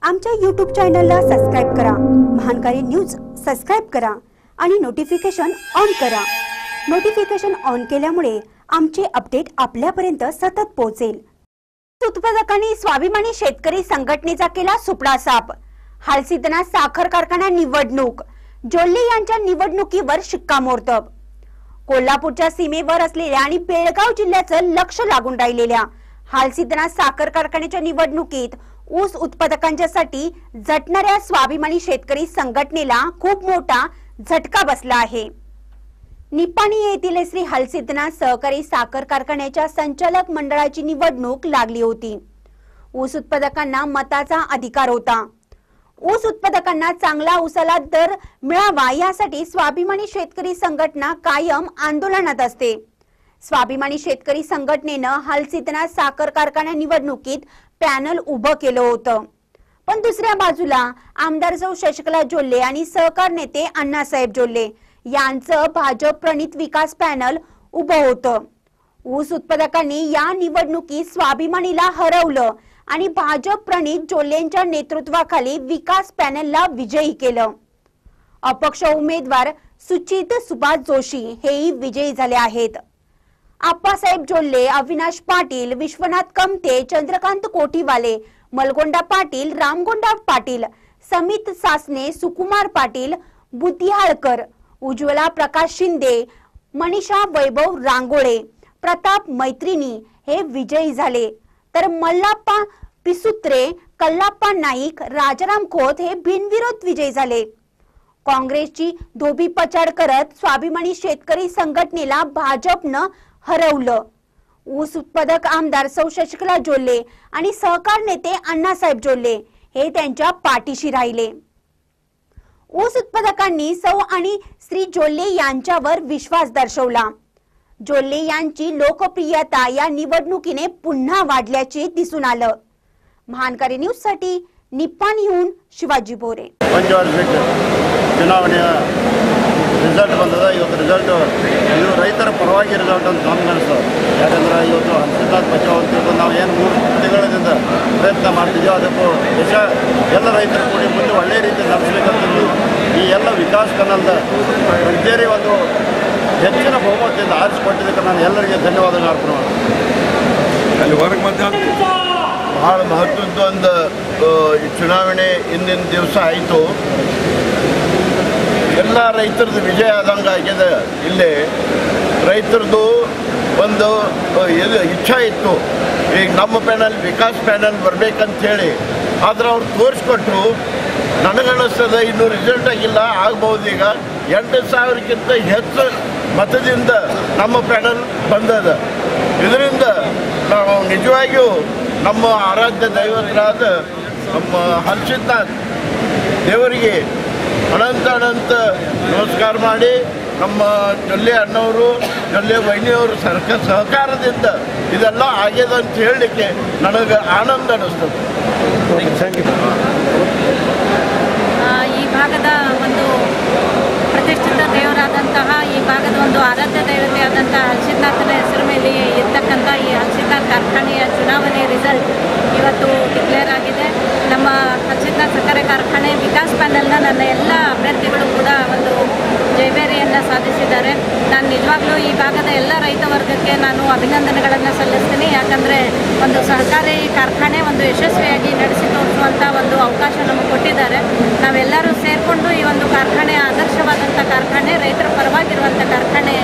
आमच्या YouTube चॅनलला subscribe करा, महानकारी न्यूज सबस्क्राइब करा आणि नोटिफिकेशन ऑन करा। नोटिफिकेशन ऑन केल्यामुळे आमचे अपडेट आपल्यापर्यंत सतत पोहोचेल। उत्पादकांनी स्वाभिमानी शेतकरी संघटनेचा केला सुपडा साफ। हालसिद्धनाथ साखर कारखाना निवडणूक, जोल्ले यांच्या निवडणुकीवर शिक्कामोर्तब। कोल्हापूरच्या सीमेवर असलेल्या आणि बेळगाव जिल्ह्याचं लक्ष लागून राहिलेल्या हालसिद्धनाथ साखर कारखान्याच्या निवडणुकीत ऊस उत्पादकांच्यासाठी झटणाऱ्या स्वाभिमानी शेतकरी संघटनेला खूप मोठा झटका बसला आहे। निपाणी येथील श्री हालसिद्धनाथ सहकारी साखर कारखान्याच्या संचालक मंडळाची निवडणूक लागली होती। ऊस उत्पादकांना मताचा अधिकार होता। ऊस उत्पादकांना चांगला ऊसाला दर मिळावा यासाठी स्वाभिमानी शेतकरी संघटना कायम आंदोलनात असते। स्वाभिमानी शेतकरी संघटनेनं हालसिद्धनाथ साखर कारखाना निवडणुकीत पॅनल उभं केलं होतं, पण दुसऱ्या बाजूला आमदार सौ शशिकला जोल्ले आणि सहकार नेते अण्णासाहेब जोल्ले यांचं भाजप प्रणित विकास पॅनल उभं होतं। ऊस उत्पादकांनी या निवडणुकीत स्वाभिमानीला हरवलं आणि भाजप प्रणित जोल्लेंच्या नेतृत्वाखाली विकास पॅनलला विजयी केलं। अपक्ष उमेदवार सुचित सुभाष जोशी हेही विजयी झाले आहेत। आप्पासाहेब जोल्ले, अविनाश पाटील, विश्वनाथ कमते, चंद्रकांत कोठीवाले, मलगोंडा पाटील, रामगोंडा पाटील, समित सासने, सुकुमार पाटील, बुद्धिहाळकर, उज्ज्वला प्रकाश शिंदे, मनीषा वैभव रांगोळे, प्रताप मैत्रिणी हे विजयी झाले, तर मल्लाप्पा पिसुत्रे, कल्लाप्पा नाईक, राजाराम खोत हे बिनविरोध विजयी झाले। काँग्रेसची धोबी पछाड करत स्वाभिमानी शेतकरी संघटनेला भाजपनं हरवलं। ऊस उत्पादक आमदार सौ शशिकला जोल्ले आणि सहकार नेते अण्णासाहेब जोल्ले हे त्यांच्या पाठीशी राहिले। ऊस उत्पादकांनी सौ आणि श्री जोल्ले यांच्यावर विश्वास दर्शवला। जोल्ले यांची लोकप्रियता या निवडणुकीने पुन्हा वाढल्याचे दिसून आलं। महानकारी न्यूज साठी निपाणीहून शिवाजी बोरे। ಚುನಾವಣೆಯ ರಿಸಲ್ಟ್ ಬಂದದ। ಇವತ್ತು ರಿಸಲ್ಟ್ ಇದು ರೈತರ ಪರವಾಗಿ ರಿಸಲ್ಟ್ ಅಂತ ನಮ್ಗೆ ಅನಿಸ್ತದೆ। ಯಾಕಂದ್ರೆ ಇವತ್ತು ಹಾಲಸಿದ್ದನಾಥ ಬಚಾವ್ ಅಂತ ನಾವು ಏನು 3 ತಿಂಗಳಿಂದ ಪ್ರಯತ್ನ ಮಾಡ್ತಿದ್ದೀವಿ, ಅದಕ್ಕೂ ದೇಶ ಎಲ್ಲ ರೈತರು ಕೂಡಿ ಮುಂದೆ ಒಳ್ಳೆಯ ರೀತಿ ನಡೆಸಬೇಕಂತಂದು ಈ ಎಲ್ಲ ವಿಕಾಸ್ ಕನ್ನಡದ ವಿದ್ಯಾರ್ಥಿ ಒಂದು ಹೆಚ್ಚಿನ ಬಹುಮತದಿಂದ ಆರಿಸಿಕೊಟ್ಟಿದ್ದಕ್ಕೆ ನಾನು ಎಲ್ಲರಿಗೆ ಧನ್ಯವಾದಗಳು ಅರ್ಪಣೆ ಮಾಡ್ತೀನಿ। ಭಾಳ ಮಹತ್ವದ ಒಂದು ಚುನಾವಣೆ ಇಂದಿನ ದಿವಸ ಆಯಿತು। ಎಲ್ಲ ರೈತರದ್ದು ವಿಜಯ ಆದಂಗೆ ಆಗಿದೆ। ಇಲ್ಲಿ ರೈತರದ್ದು ಒಂದು ಇಚ್ಛೆ ಇತ್ತು, ಈಗ ನಮ್ಮ ಪ್ಯಾನಲ್ ವಿಕಾಸ್ ಪ್ಯಾನಲ್ ಬರಬೇಕಂತೇಳಿ, ಆದ್ರೆ ಅವ್ರು ತೋರಿಸ್ಕೊಟ್ರು। ನನಗನ್ನಿಸ್ತದ ಇನ್ನೂ ರಿಸಲ್ಟ್ ಆಗಿಲ್ಲ, ಆಗ್ಬೋದು। ಈಗ 8,000ಕ್ಕಿಂತ ಹೆಚ್ಚು ಮತದಿಂದ ನಮ್ಮ ಪ್ಯಾನಲ್ ಬಂದದ। ಇದರಿಂದ ನಾವು ನಿಜವಾಗಿಯೂ ನಮ್ಮ ಆರಾಧ್ಯ ದೈವರಾದ ನಮ್ಮ ಹಾಲಸಿದ್ದನಾಥ ದೇವರಿಗೆ ಅನಂತ ನಮಸ್ಕಾರ ಮಾಡಿ, ನಮ್ಮ ಜೊಲ್ಲೆ ಅಣ್ಣವರು, ಜೊಲ್ಲೆ ವೈನಿಯವರು ಸಹಕಾರದಿಂದ ಇದೆಲ್ಲ ಆಗ್ಯದ ಅಂತ ಹೇಳಲಿಕ್ಕೆ ನನಗೆ ಆನಂದ ಅನ್ನಿಸ್ತದೆ। ಈ ಭಾಗದ ಒಂದು ಪ್ರತಿಷ್ಠಿತ ದೇವರಾದಂತಹ ಈ ಭಾಗದ ಒಂದು ಆರಾಧ್ಯ ದೇವತೆ ಆದಂತಹ ಹಾಲಸಿದ್ದನಾಥನ ಹೆಸರು ಮೇಲೆ ಇರ್ತಕ್ಕಂಥ ಈ ಹಾಲಸಿದ್ದನಾಥ ಕಾರ್ಖಾನೆಯ ಚುನಾವಣೆ ರಿಸಲ್ಟ್ ಇವತ್ತು ಡಿಕ್ಲೇರ್ ಆಗಿದೆ। ನಮ್ಮ ಹಾಲಸಿದ್ದನಾಥ ಸಕ್ಕರೆ ಕಾರ್ಖಾನೆ ವಿಕಾಸ್ ಪ್ಯಾನಲ್ನ ನನ್ನ ಎಲ್ಲ ಅಭ್ಯರ್ಥಿಗಳು ಕೂಡ ಒಂದು ಜಯಬೇರಿಯನ್ನು ಸಾಧಿಸಿದ್ದಾರೆ। ನಾನು ನಿಜವಾಗ್ಲೂ ಈ ಭಾಗದ ಎಲ್ಲ ರೈತ ವರ್ಗಕ್ಕೆ ನಾನು ಅಭಿನಂದನೆಗಳನ್ನು ಸಲ್ಲಿಸ್ತೀನಿ। ಯಾಕಂದರೆ ಒಂದು ಸಹಕಾರಿ ಕಾರ್ಖಾನೆ ಒಂದು ಯಶಸ್ವಿಯಾಗಿ ನಡೆಸಿ ತೋರಿಸುವಂಥ ಒಂದು ಅವಕಾಶ ನಮಗೆ ಕೊಟ್ಟಿದ್ದಾರೆ। ನಾವೆಲ್ಲರೂ ಸೇರಿಕೊಂಡು ಈ ಒಂದು ಕಾರ್ಖಾನೆ ಆದರ್ಶವಾದಂಥ ಕಾರ್ಖಾನೆ, ರೈತರ ಪರವಾಗಿರುವಂಥ ಕಾರ್ಖಾನೆ